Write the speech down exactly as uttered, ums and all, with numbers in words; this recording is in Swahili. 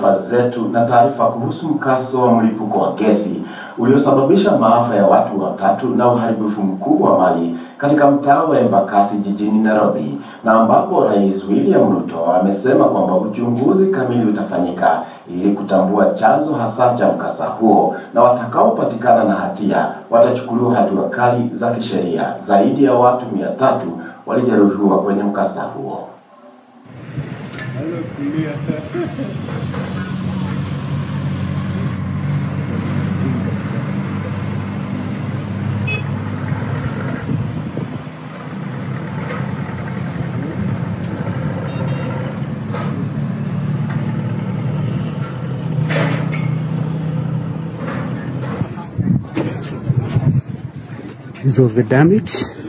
taarifa zetu na taarifa kuhusu mkasa wa mlipuko wa gesi uliosababisha maafa ya watu watatu na uharibifu mkubwa wa mali katika mtaa wa Embakasi jijini Nairobi, na ambapo Rais William Ruto amesema kwamba uchunguzi kamili utafanyika ili kutambua chanzo hasa cha mkasa huo, na watakaopatikana na hatia watachukuliwa hatua kali za kisheria. Zaidi ya watu mia tatu walijeruhiwa kwenye mkasa huo. This was the damage.